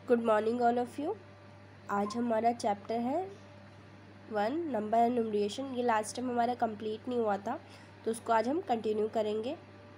Good morning all of you. आज हमारा chapter है 1 नंबर एंड न्यूमरेशन। ये लास्ट टाइम हमारा कंप्लीट नहीं हुआ था तो उसको आज हम कंटिन्यू करेंगे।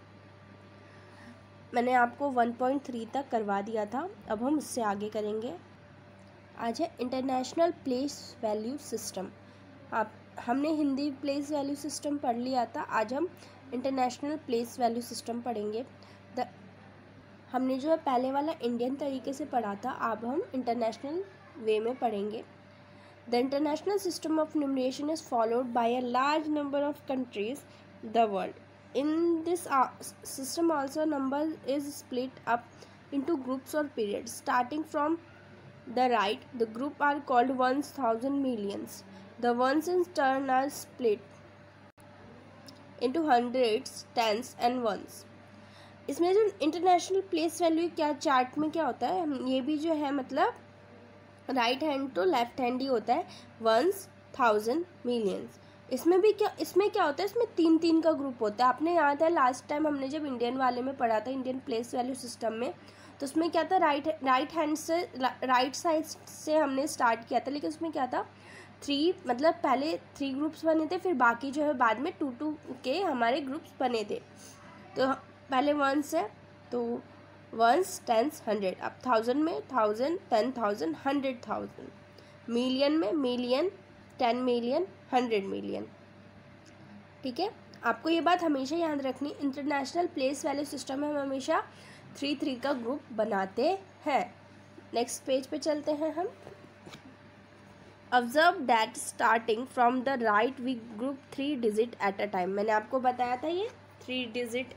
मैंने आपको 1.3 तक करवा दिया था, अब हम उससे आगे करेंगे। आज है इंटरनेशनल प्लेस वैल्यू सिस्टम। हमने हिंदी प्लेस वैल्यू सिस्टम पढ़ लिया था, आज हम इंटरनेशनल प्लेस वैल्यू सिस्टम पढ़ेंगे। हमने जो है पहले वाला इंडियन तरीके से पढ़ा था, अब हम इंटरनेशनल वे में पढ़ेंगे। The international system of numeration is followed by a large number of countries the world. In this system also number is split up into groups or periods. Starting from the right, the group are called ones, thousand, millions. The ones in turn are split into hundreds, tens and ones. इसमें जो international place value क्या chart में क्या होता है, ये भी जो है मतलब राइट हैंड तो लेफ्ट हैंड ही होता है। Ones, thousand, millions. इसमें क्या होता है, इसमें तीन तीन का ग्रुप होता है। आपने याद है लास्ट टाइम हमने जब इंडियन वाले में पढ़ा था, इंडियन प्लेस वैल्यू सिस्टम में, तो उसमें क्या था, राइट हैंड से राइट साइड से हमने स्टार्ट किया था। लेकिन उसमें क्या था, मतलब पहले 3 ग्रुप्स बने थे, फिर बाकी जो है बाद में 2 के हमारे ग्रुप्स बने थे। तो पहले वंस है तो वंस, टेंस, हंड्रेड। अब थाउजेंड में थाउजेंड, 10,000, 100,000। मिलियन में मिलियन, 10 मिलियन, 100 मिलियन। ठीक है, आपको ये बात हमेशा याद रखनी, इंटरनेशनल प्लेस वैल्यू सिस्टम में हम हमेशा 3 का ग्रुप बनाते हैं। नेक्स्ट पेज पे चलते हैं हम। Observe that starting from the right we group 3 digit at a time. मैंने आपको बताया था ये 3 digit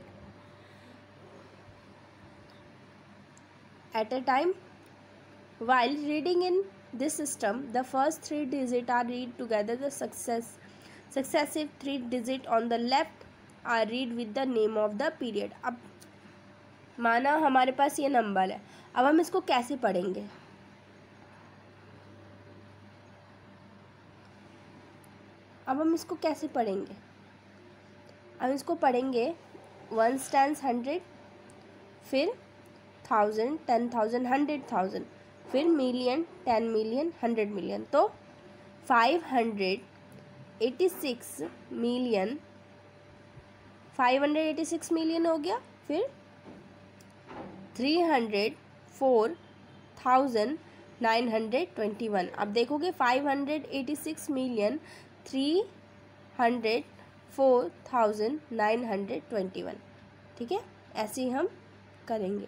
at a time. While reading in this system, the first 3 digits are read together. The successive 3 digits on the left are read with the name of the period. अब माना हमारे पास ये number है, अब हम इसको कैसे पढ़ेंगे? हम इसको पढ़ेंगे 1 times 100, फिर 1000, 10,000, 100,000, फिर मिलियन, 10 मिलियन, 100 मिलियन। तो 586 मिलियन, 586 मिलियन हो गया। फिर 304,921। अब देखोगे 586 मिलियन, 304,921। ठीक है, ऐसे ही हम करेंगे।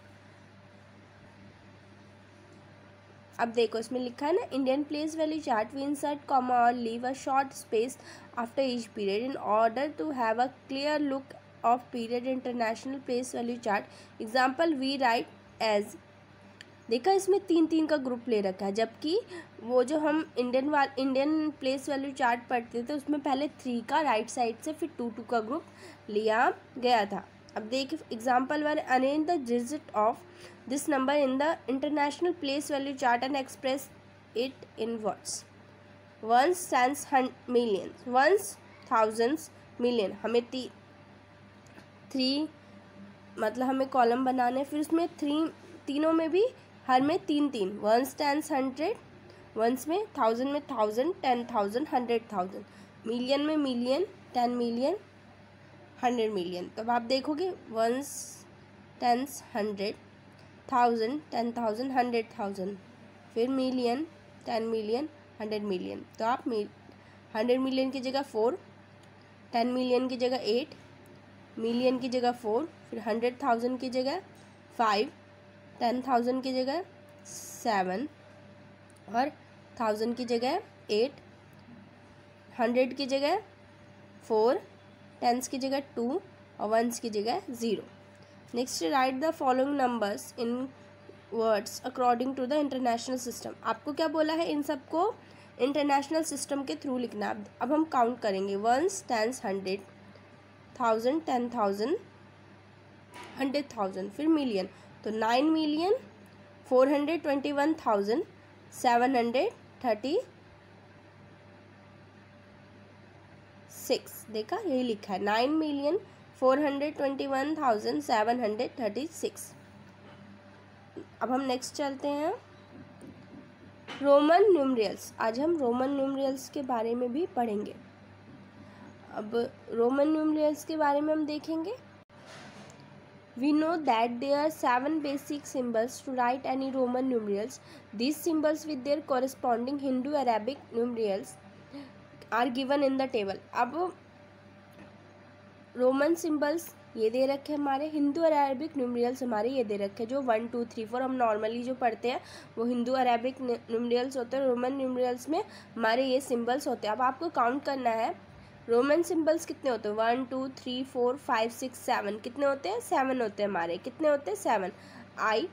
अब देखो इसमें लिखा है ना, Indian place value chart, we insert comma और leave a short space after each period in order to have a clear look of period international place value chart. Example we write as. देखा, इसमें 3 का group ले रखा है, जबकि वो जो हम इंडियन प्लेस वैल्यू चार्ट पढ़ते थे उसमें पहले 3 का राइट साइड से, फिर 2 का ग्रुप लिया गया था। अब देखिए example 1, arrange the digit of this number in the international place value chart and express it in words. Ones, tens, million, ones, thousands, million. हमें 3 मतलब हमें कॉलम बनाने, फिर उसमें तीनों में भी हर में 3, वंस, टेंस, 100, वंस में, थाउजेंड में 1000, 10,000, 100,000, मिलियन में मिलियन, 10 मिलियन, 100 मिलियन। तो अब आप देखोगे वंस, टेंस, 100, थाउजेंड, 10,000, 100,000, फिर मिलियन, 10 मिलियन, 100 मिलियन। तो आप 100 मिलियन की जगह 4, 10 मिलियन की जगह 8, मिलियन की जगह 4, फिर 100,000 की जगह 5, 10,000 की जगह 7 और 1000 की जगह 8, 100 की जगह 4, टेंस की जगह 2 और वंस की जगह 0। Next, write the following numbers in words according to the international system. आपको क्या बोला है, इन सबको इंटरनेशनल सिस्टम के थ्रू लिखना। अब हम काउंट करेंगे, वंस, टेंस, 100, 1000, 10,000, 100,000, फिर मिलियन। तो 9 मिलियन 421,736। देखा, यही लिखा है 9,421,736। अब हम नेक्स्ट चलते हैं रोमन न्यूमरल्स। आज हम रोमन न्यूमरल्स के बारे में भी पढ़ेंगे। अब रोमन न्यूमरल्स के बारे में हम देखेंगे। We know that there are 7 basic symbols to write any Roman numerals. These symbols with their corresponding Hindu-Arabic numerals are given in the table. अब रोमन सिम्बल्स ये दे रखे हमारे, हिंदू अरेबिक न्यूमरल्स हमारे ये दे रखे, जो 1 2 3 4 हम नॉर्मली जो पढ़ते हैं वो हिंदू अरेबिक न्यूमरल्स होते हैं। रोमन न्यूमरल्स में हमारे ये सिम्बल्स होते हैं। अब आपको काउंट करना है रोमन सिम्बल्स कितने होते हैं। 1 2 3 4 5 6 7 कितने होते हैं, 7 होते हैं हमारे। कितने होते हैं, 7। आई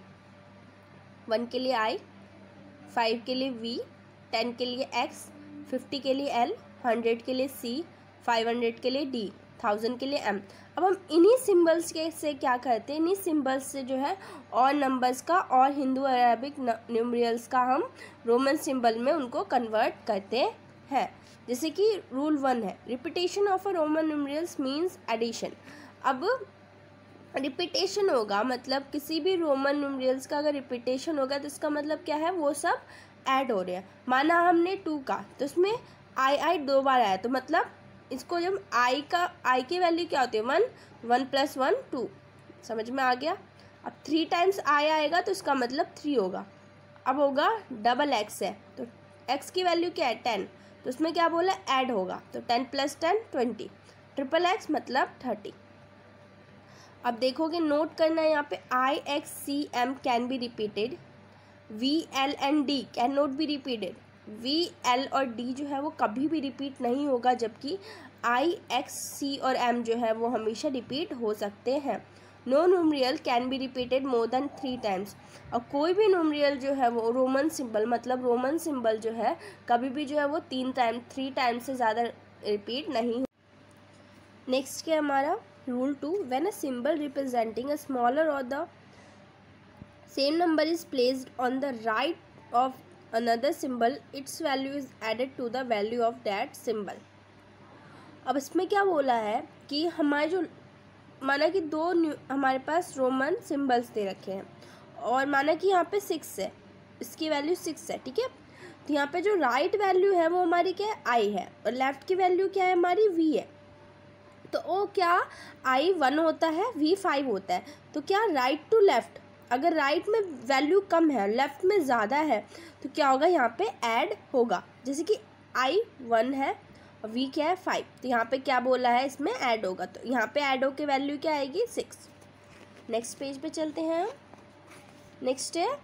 1 के लिए आई, 5 के लिए वी, 10 के लिए एक्स, 50 के लिए एल, 100 के लिए सी, 500 के लिए डी, 1000 के लिए एम। अब हम इन्हीं सिम्बल्स के से क्या करते हैं, इन्हीं सिम्बल्स से जो है और नंबर्स का और हिंदू अरेबिक न्यूमरल्स का हम रोमन सिम्बल में उनको कन्वर्ट करते हैं। जैसे कि रूल 1 है, repetition of a Roman numerals means addition. अब रिपीटेशन होगा मतलब किसी भी रोमन न्यूमरल्स का अगर रिपीटेशन होगा तो इसका मतलब क्या है, वो सब ऐड हो रहे हैं। माना हमने 2 का, तो उसमें आई 2 बार आया, तो मतलब इसको जब आई की वैल्यू क्या होती है, 1 1 + 1 2। समझ में आ गया। अब 3 टाइम्स आई आएगा तो इसका मतलब 3 होगा। अब होगा डबल एक्स है, तो एक्स की वैल्यू क्या है, 10, तो उसमें क्या बोला, ऐड होगा, तो 10 + 10 20। ट्रिपल एक्स मतलब 30। अब देखोगे, नोट करना है यहाँ पे, I X C M can be repeated, V L and D can not be repeated. V L और डी जो है वो कभी भी रिपीट नहीं होगा, जबकि आई एक्स सी और एम जो है वो हमेशा रिपीट हो सकते हैं। No numeral can be repeated more than 3 times. और कोई भी न्यूमरल जो है वो रोमन सिंबल मतलब रोमन सिंबल जो है कभी भी जो है वो 3 टाइम से ज़्यादा रिपीट नहीं हो। नेक्स्ट क्या हमारा rule 2, when a symbol representing a smaller और the same number is placed on the right of another symbol, its value is added to the value of that symbol. अब इसमें क्या बोला है कि हमारे जो माना कि हमारे पास रोमन सिम्बल्स दे रखे हैं और माना कि यहाँ पे 6 है, इसकी वैल्यू 6 है, ठीक है। तो यहाँ पे जो राइट वैल्यू है वो हमारी क्या है, आई है, और लेफ्ट की वैल्यू क्या है, हमारी वी है। तो वो क्या, आई 1 होता है, वी 5 होता है। तो क्या राइट टू लेफ्ट, अगर राइट में वैल्यू कम है लेफ्ट में ज़्यादा है तो क्या होगा, यहाँ पे ऐड होगा। जैसे कि आई 1 है और वी क्या है 5, तो यहाँ पे क्या बोला है, इसमें ऐड होगा, तो यहाँ पे ऐड होकर वैल्यू क्या आएगी, 6। नेक्स्ट पेज पे चलते हैं। नेक्स्ट है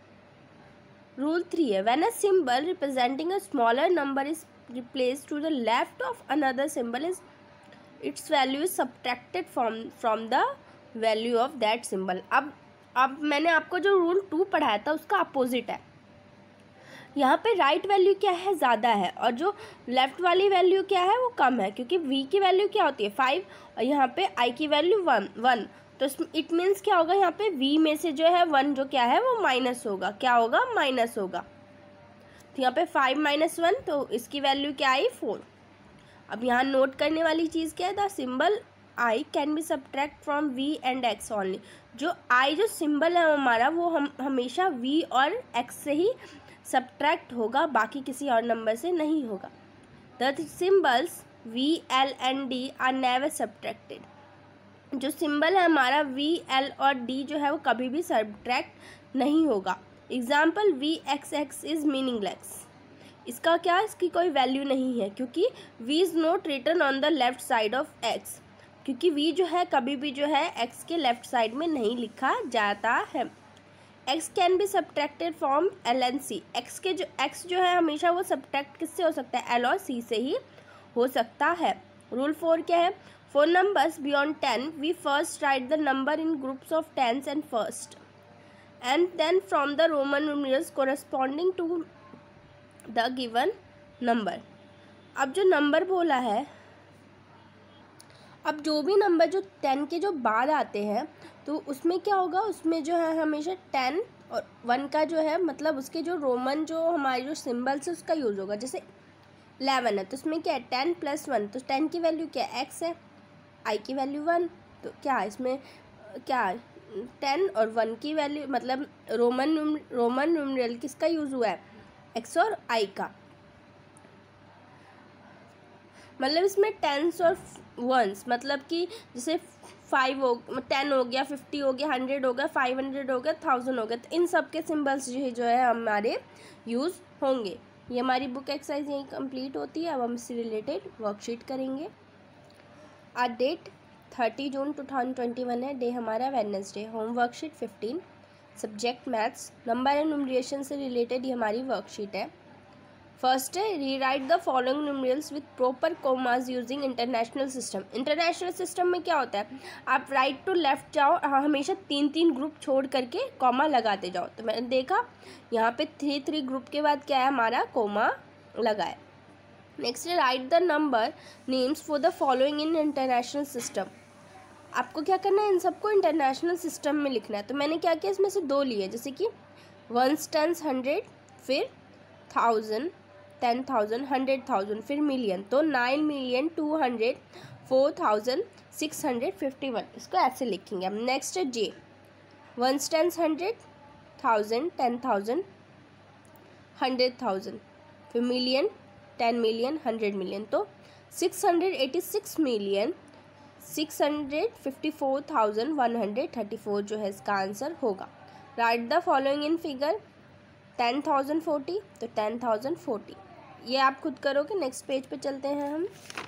रूल 3 है, when a symbol representing a smaller number is replaced to the left of another symbol is its value is subtracted from the value of that symbol. अब मैंने आपको जो रूल 2 पढ़ाया था उसका अपोजिट है। यहाँ पे राइट वैल्यू क्या है, ज़्यादा है, और जो लेफ़्ट वाली वैल्यू क्या है वो कम है, क्योंकि वी की वैल्यू क्या होती है 5 और यहाँ पे आई की वैल्यू 1। तो इट मीन्स क्या होगा, यहाँ पे वी में से जो है 1 जो क्या है वो माइनस होगा। क्या होगा, माइनस होगा। तो यहाँ पे 5 - 1, तो इसकी वैल्यू क्या आई, 4। अब यहाँ नोट करने वाली चीज़ क्या है, the symbol I can be subtract from V and X only. जो आई जो सिंबल है हमारा वो हम हमेशा वी और एक्स से ही सब्ट्रैक्ट होगा, बाकी किसी और नंबर से नहीं होगा। The symbols V L and D are never subtracted. जो सिंबल है हमारा वी एल और डी जो है वो कभी भी सब्ट्रैक्ट नहीं होगा। Example V X X is meaningless, इसका क्या, इसकी कोई वैल्यू नहीं है, क्योंकि v is not written on the left side of x, क्योंकि v जो है कभी भी जो है x के लेफ्ट साइड में नहीं लिखा जाता है। x can be subtracted from l and c, x जो है हमेशा वो सब्ट्रैक्ट किससे हो सकता है, l और c से ही हो सकता है। रूल 4 क्या है, for numbers beyond 10 we first write the number in groups of tens and first and then from the Roman numerals corresponding to the given number. अब जो नंबर बोला है, अब जो भी नंबर जो 10 के जो बाद आते हैं तो उसमें क्या होगा, उसमें जो है हमेशा 10 और 1 का जो है मतलब उसके जो रोमन जो हमारे जो सिम्बल्स है उसका यूज़ होगा। जैसे 11 है तो उसमें क्या है 10 + 1, तो 10 की वैल्यू क्या है, x है, i की वैल्यू 1, तो क्या इसमें क्या 10 और 1 की वैल्यू, मतलब रोमन न्यूमरल किसका यूज़ हुआ है, एक्स और आई का। मतलब इसमें टेंस और वंस, मतलब कि जैसे 10 हो गया, 50 हो गया, 100 हो गया, 500 हो गया, 1000 हो गया, तो इन सब के सिम्बल्स जो है हमारे यूज़ होंगे। ये हमारी बुक एक्सरसाइज यहीं कंप्लीट होती है। अब हम इससे रिलेटेड वर्कशीट करेंगे। आज डेट 30 जून 2021 है। डे हमारा Wednesday. Home worksheet 15, subject maths, number and numeration से रिलेटेड ये हमारी वर्कशीट है। फर्स्ट है, rewrite the following numerals with proper commas using international system. International system में क्या होता है, आप राइट टू लेफ्ट जाओ, हमेशा 3-3 ग्रुप छोड़ करके कॉमा लगाते जाओ। तो मैंने देखा यहाँ पे 3-3 ग्रुप के बाद क्या है, हमारा कॉमा लगा है। नेक्स्ट है, write the number names for the following in international system. आपको क्या करना है, इन सबको इंटरनेशनल सिस्टम में लिखना है। तो मैंने क्या किया, इसमें से 2 लिए, जैसे कि 1 10 100, फिर 1000 10,000 100,000, फिर मिलियन, तो 9,204,651, इसको ऐसे लिखेंगे हम। नेक्स्ट है जे, 1 10 100 1000 10,000 100,000, फिर मिलियन 10 मिलियन 100 मिलियन, तो 686,654,134 जो है इसका आंसर होगा। Write the following in figure, 10,040, तो 10,040 ये आप खुद करोगे। नेक्स्ट पेज पे चलते हैं हम।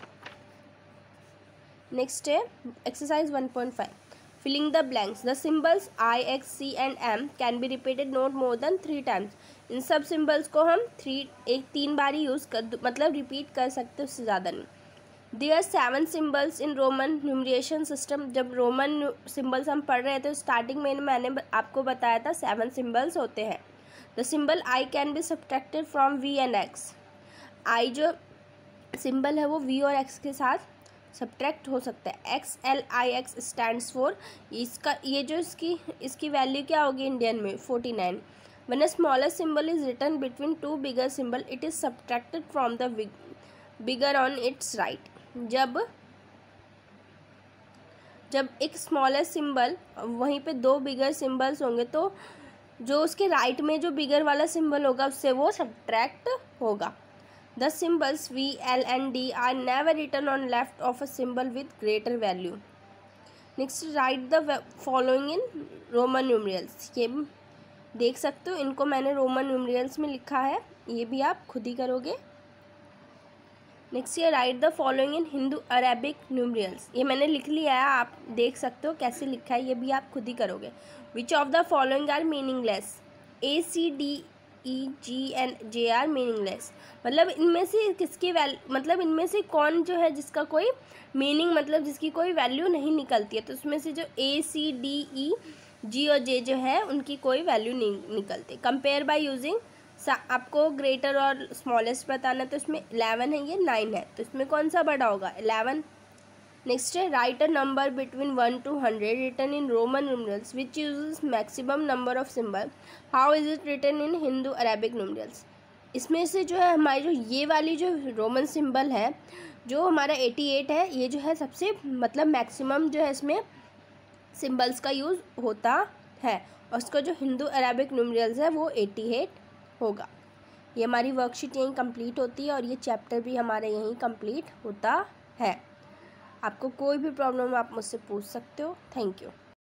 नेक्स्ट है exercise 1.5, filling the blanks. The symbols I, X, C and M can be repeated not more than 3 times. इन सब सिम्बल्स को हम 3 बार ही यूज़ कर, मतलब रिपीट कर सकते हैं, उससे ज़्यादा नहीं। There 7 symbols in Roman numeration system. जब रोमन सिम्बल्स हम पढ़ रहे थे स्टार्टिंग में मैंने आपको बताया था 7 सिम्बल्स होते हैं। The symbol I can be subtracted from V and X। I जो सिंबल है वो V और X के साथ सब्ट्रैक्ट हो सकता है। XLIX स्टैंड्स फॉर, इसका ये जो इसकी वैल्यू क्या होगी इंडियन में, 49। When a smaller symbol is written between 2 bigger symbol it is subtracted from the bigger on its right. जब एक स्मॉलर सिंबल वहीं पे 2 बिगर सिंबल्स होंगे तो जो उसके राइट में जो बिगर वाला सिंबल होगा उससे वो सब्ट्रैक्ट होगा। The symbols V, L and D are never written on left of a symbol with greater value. Next, write the following in Roman numerals. ये देख सकते हो, इनको मैंने रोमन न्यूमरल्स में लिखा है, ये भी आप खुद ही करोगे। नेक्स्ट ये write the following in Hindu Arabic numerals. ये मैंने लिख लिया है, आप देख सकते हो कैसे लिखा है, ये भी आप खुद ही करोगे। Which of the following are meaningless. ACDEGNJ are meaningless. मतलब इनमें से किसकी मतलब इनमें से कौन जो है जिसका कोई मीनिंग, मतलब जिसकी कोई वैल्यू नहीं निकलती है। तो उसमें से जो ACDEG और J जो है उनकी कोई वैल्यू नहीं निकलती। कंपेयर बाय यूजिंग, आपको ग्रेटर और स्मॉलेस्ट बताना, तो इसमें 11 है, ये 9 है, तो इसमें कौन सा बड़ा होगा, 11। नेक्स्ट है write a number between 1 to 100 written in Roman numerals which uses maximum number of symbol. How is it written in Hindu Arabic numerals. इसमें से जो है हमारी जो ये वाली जो रोमन सिंबल है जो हमारा 88 है, ये जो है सबसे मतलब मैक्सिमम जो है इसमें सिंबल्स का यूज़ होता है, और उसका जो हिंदू अरेबिक न्यूमरल्स है वो 88 होगा। ये हमारी वर्कशीट यहीं कंप्लीट होती है और ये चैप्टर भी हमारा यहीं कंप्लीट होता है। आपको कोई भी प्रॉब्लम आप मुझसे पूछ सकते हो। Thank you.